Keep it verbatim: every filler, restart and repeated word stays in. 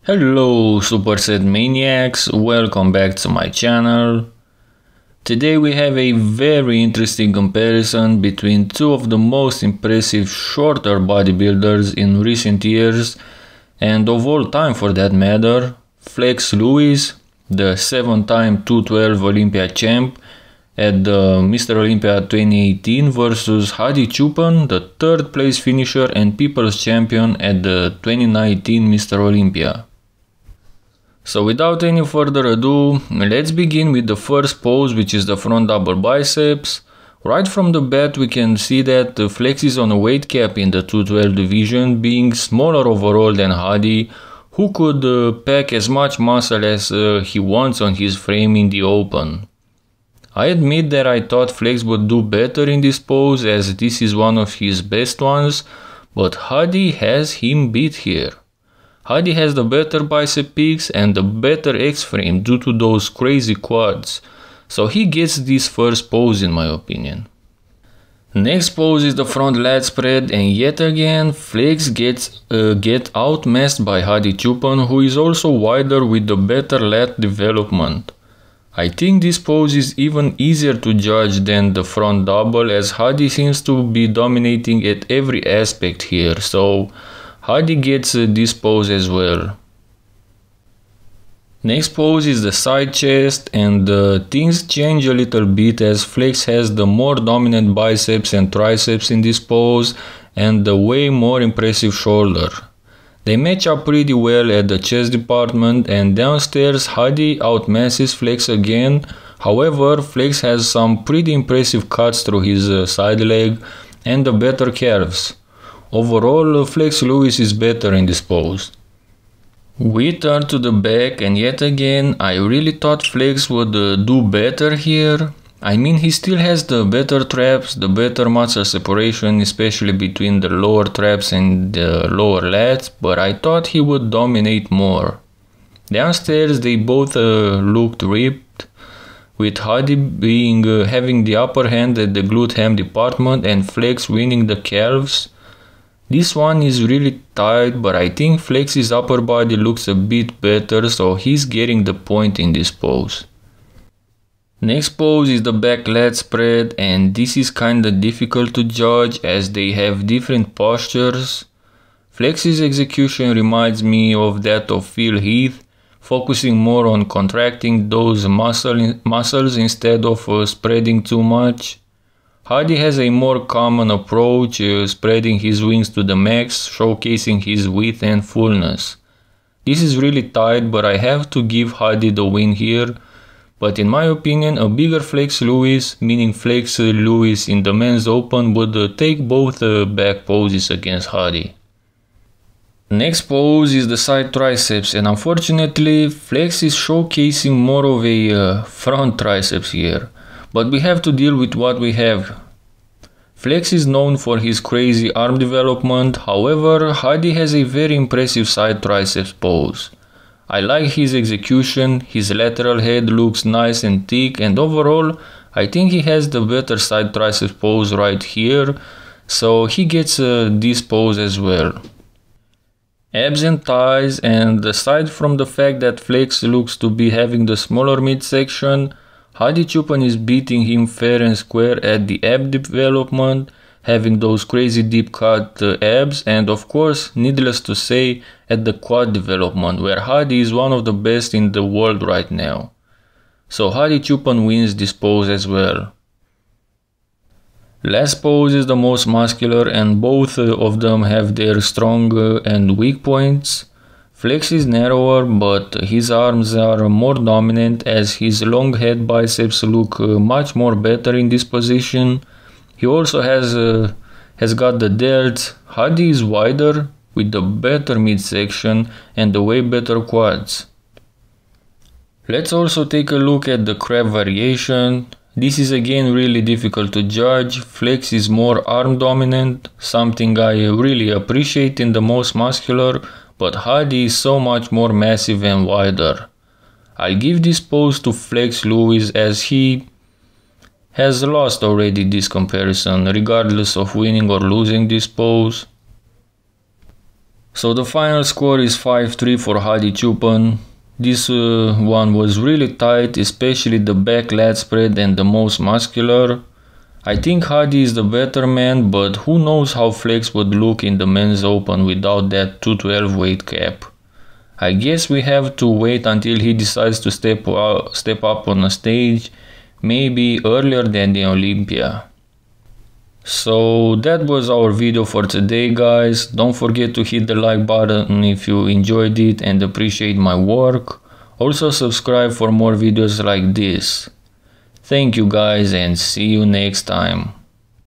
Hello Superset Maniacs, welcome back to my channel. Today we have a very interesting comparison between two of the most impressive shorter bodybuilders in recent years and of all time for that matter, Flex Lewis, the seven-time two twelve Olympia champ at the Mister Olympia twenty eighteen versus Hadi Choopan, the third place finisher and People's Champion at the twenty nineteen Mister Olympia. So without any further ado, let's begin with the first pose, which is the front double biceps. Right from the bat we can see that Flex is on a weight cap in the two twelve division, being smaller overall than Hadi, who could uh, pack as much muscle as uh, he wants on his frame in the open. I admit that I thought Flex would do better in this pose, as this is one of his best ones, but Hadi has him beat here. Hadi has the better bicep peaks and the better X-frame due to those crazy quads, so he gets this first pose in my opinion. Next pose is the front lat spread, and yet again Flex gets uh, get outmassed by Hadi Choopan, who is also wider with the better lat development. I think this pose is even easier to judge than the front double, as Hadi seems to be dominating at every aspect here, so Hadi gets uh, this pose as well. Next pose is the side chest, and uh, things change a little bit as Flex has the more dominant biceps and triceps in this pose and the way more impressive shoulder. They match up pretty well at the chest department, and downstairs Hadi outmasses Flex again. However, Flex has some pretty impressive cuts through his uh, side leg and the better calves. Overall, Flex Lewis is better in this pose. We turn to the back, and yet again I really thought Flex would uh, do better here. I mean, he still has the better traps, the better muscle separation, especially between the lower traps and the lower lats, but I thought he would dominate more. Downstairs they both uh, looked ripped, with Hadi being uh, having the upper hand at the glute ham department and Flex winning the calves. This one is really tight, but I think Flex's upper body looks a bit better, so he's getting the point in this pose. Next pose is the back lat spread, and this is kinda difficult to judge as they have different postures. Flex's execution reminds me of that of Phil Heath, focusing more on contracting those muscle, muscles instead of uh, spreading too much. Hadi has a more common approach, uh, spreading his wings to the max, showcasing his width and fullness. This is really tight, but I have to give Hadi the win here. But in my opinion, a bigger Flex Lewis, meaning Flex Lewis in the men's open, would uh, take both uh, back poses against Hadi. Next pose is the side triceps, and unfortunately Flex is showcasing more of a uh, front triceps here. But we have to deal with what we have. Flex is known for his crazy arm development, however Hadi has a very impressive side triceps pose. I like his execution, his lateral head looks nice and thick, and overall I think he has the better side triceps pose right here, so he gets uh, this pose as well. Abs and thighs, and aside from the fact that Flex looks to be having the smaller midsection, Hadi Choopan is beating him fair and square at the ab development, having those crazy deep cut uh, abs, and of course, needless to say, at the quad development, where Hadi is one of the best in the world right now. So Hadi Choopan wins this pose as well. Last pose is the most muscular, and both uh, of them have their strong uh, and weak points. Flex is narrower, but his arms are more dominant as his long head biceps look uh, much more better in this position. He also has uh, has got the delts. Hadi is wider with the better midsection and the way better quads. Let's also take a look at the crab variation. This is again really difficult to judge. Flex is more arm dominant, something I really appreciate in the most muscular, but Hadi is so much more massive and wider. I'll give this pose to Flex Lewis as he has lost already this comparison, regardless of winning or losing this pose. So the final score is five three for Hadi Choopan. This uh, one was really tight, especially the back lat spread and the most muscular. I think Hadi is the better man, but who knows how Flex would look in the men's open without that two twelve weight cap. I guess we have to wait until he decides to step, uh, step up on a stage, maybe earlier than the Olympia. So that was our video for today, guys. Don't forget to hit the like button if you enjoyed it and appreciate my work. Also subscribe for more videos like this. Thank you guys and see you next time.